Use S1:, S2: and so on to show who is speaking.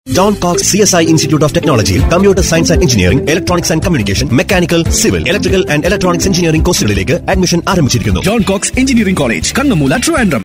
S1: John Cox CSI Institute of Technology, Computer Science and Engineering, Electronics and Communication, Mechanical, Civil, Electrical and Electronics Engineering കോഴ്സുകളിലേക്ക് admission ആരംഭിച്ചിരിക്കുന്നു.
S2: John Cox Engineering College, Kannammoola, Thiruvananthapuram.